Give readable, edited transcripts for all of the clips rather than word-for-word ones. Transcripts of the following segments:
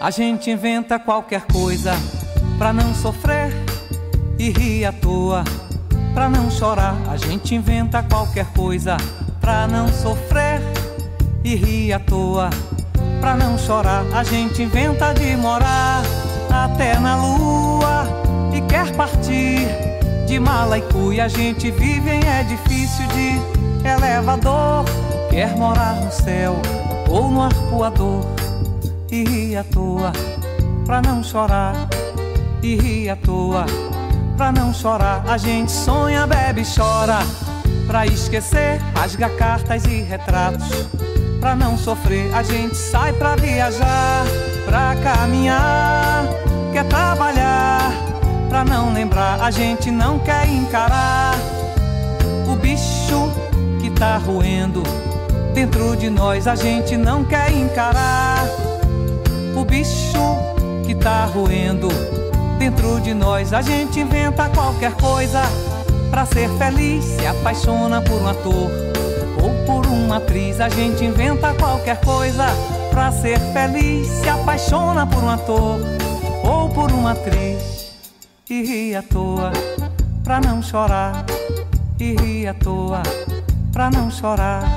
A gente inventa qualquer coisa pra não sofrer e rir à toa, pra não chorar. A gente inventa qualquer coisa pra não sofrer e rir à toa, pra não chorar. A gente inventa de morar até na lua e quer partir de mala e cuia. A gente vive em edifício de elevador, quer morar no céu ou no arpoador e rir à toa, pra não chorar. E rir à toa, pra não chorar. A gente sonha, bebe e chora pra esquecer, rasga cartas e retratos pra não sofrer. A gente sai pra viajar, pra caminhar, quer trabalhar pra não lembrar. A gente não quer encarar o bicho que tá roendo dentro de nós. A gente não quer encarar o bicho que tá roendo dentro de nós. A gente inventa qualquer coisa pra ser feliz, se apaixona por um ator ou por uma atriz. A gente inventa qualquer coisa pra ser feliz, se apaixona por um ator ou por uma atriz e ri à toa, pra não chorar. E ri à toa, pra não chorar.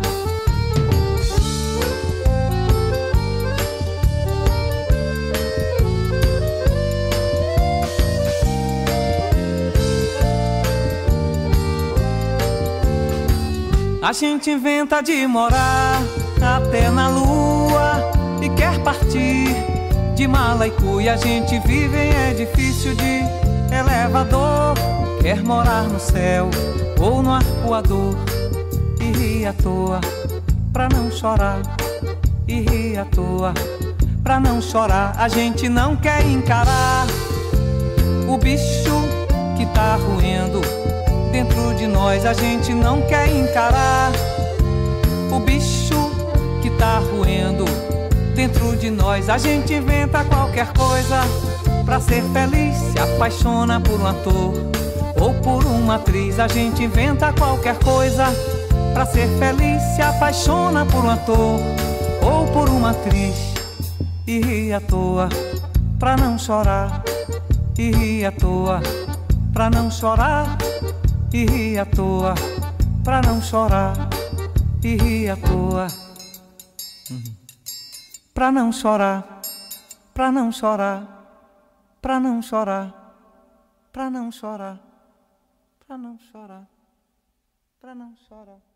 A gente inventa de morar até na lua e quer partir de mala e cuia. A gente vive em edifício de elevador, quer morar no céu ou no arpoador e ri à toa, pra não chorar. E ri à toa, pra não chorar. A gente não quer encarar o bicho que tá roendo dentro de nós. A gente não quer encarar o bicho que tá roendo dentro de nós. A gente inventa qualquer coisa pra ser feliz, se apaixona por um ator ou por uma atriz. A gente inventa qualquer coisa pra ser feliz, se apaixona por um ator ou por uma atriz e ri à toa, pra não chorar. E ri à toa, pra não chorar. E ri à toa, pra não chorar. E ri à toa, pra não chorar. Pra não chorar. Pra não chorar. Pra não chorar. Pra não chorar. Pra não chorar.